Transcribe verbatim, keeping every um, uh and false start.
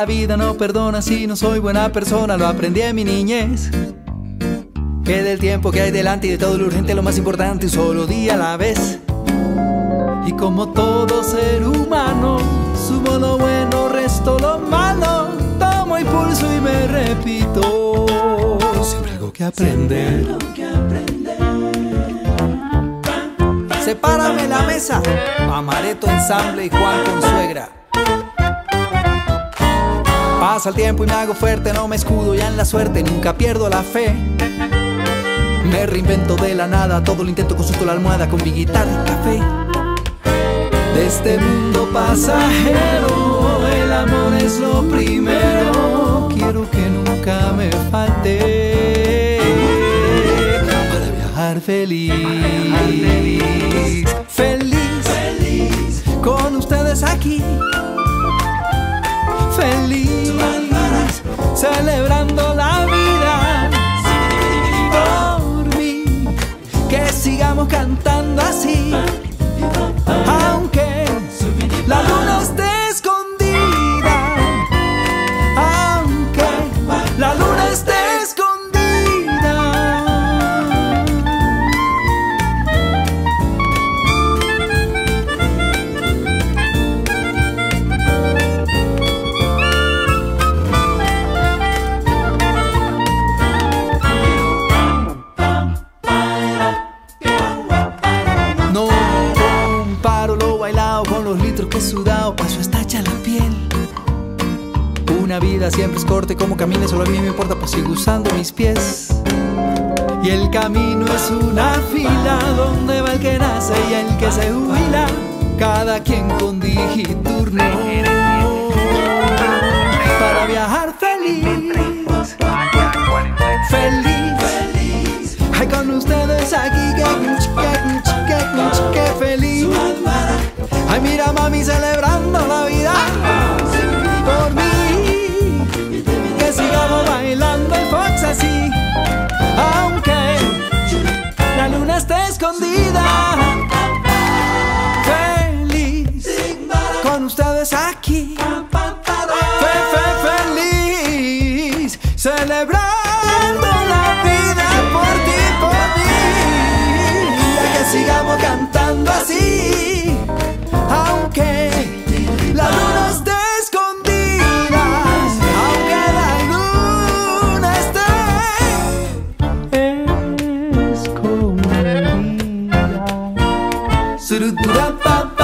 la vida no perdona si no soy buena persona. Lo aprendí en mi niñez, que del tiempo que hay delante y de todo lo urgente lo más importante, un solo día a la vez. Y como todo ser humano, sumo lo bueno, resto lo malo, tomo impulso y me repito, siempre algo que aprender. Sepárame la mesa, Amaretto Ensamble y Juan Consuegra. Pasa el tiempo y me hago fuerte, no me escudo ya en la suerte, nunca pierdo la fe. Me reinvento de la nada, todo lo intento, consulto la almohada con mi guitarra y café. De este mundo pasajero, el amor es lo primero. Quiero que nunca me falte para viajar feliz, feliz, feliz con ustedes aquí. Feliz, celebrando la vida por mí, que sigamos cantando así. Aunque la luna esté escondida, aunque la luna esté escondida. No comparo lo bailado con los litros que he sudado, paso hasta hecha la piel. Una vida siempre es corta y como camine solo a mí me importa, pues sigo usando mis pies. Y el camino es una fila donde va el que nace y el que se jubila, cada quien con digiturno para viajar feliz, feliz, feliz. Ay, con ustedes aquí, que, que, que, que, que feliz. Ay, mira mami celebrando la vida por mí, que sigamos bailando el fox así, aunque la luna esté escondida. Feliz con ustedes aquí, fe, fe, feliz, celebrando la vida por ti, por mí, ya que sigamos cantando así, aunque la luna esté escondida, aunque la luna esté escondida. Surururapapa.